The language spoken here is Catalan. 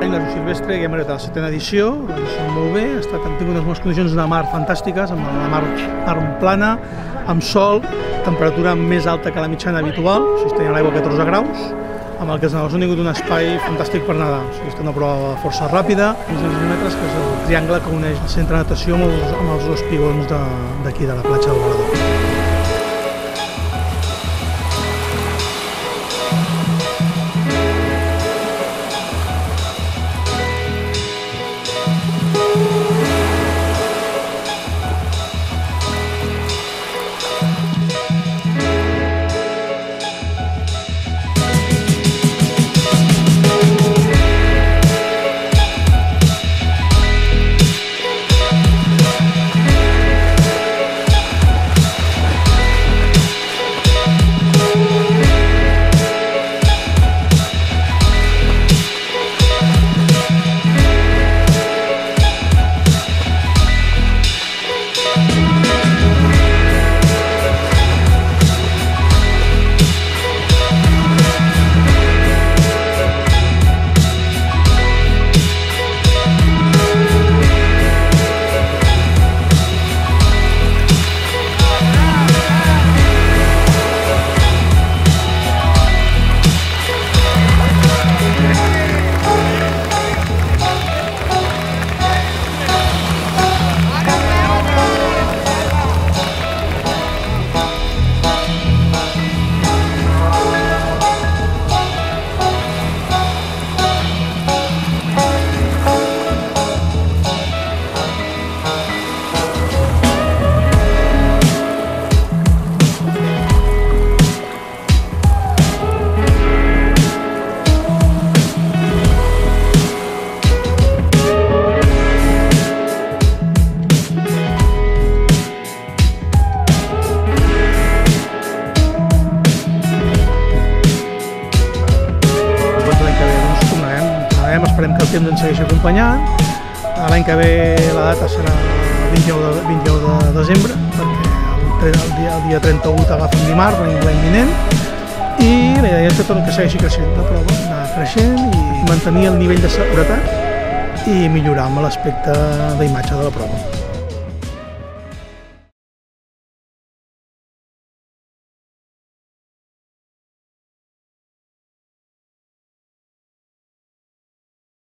Any, la Silvestre, que hem arribat a la 7a edició, molt bé, han tingut unes bones condicions de mar fantàstiques, amb la mar plana, amb sol, temperatura més alta que la mitjana habitual, o sigui, tenia l'aigua a 14 graus, amb el que han tingut un espai fantàstic per nedar. O sigui, és una prova força ràpida, 200 metres, que és el triangle que uneix el centre de natació amb els dos pigons d'aquí, de la platja del Varador. Esperem que el temps ens segueixi acompanyant. L'any que ve la data serà el 29 de desembre, perquè el dia 31 t'agafa un dimarts, l'any vinent, i la idea és que segueixi creixent la prova, anar creixent i mantenir el nivell de seguretat i millorar amb l'aspecte d'imatge de la prova.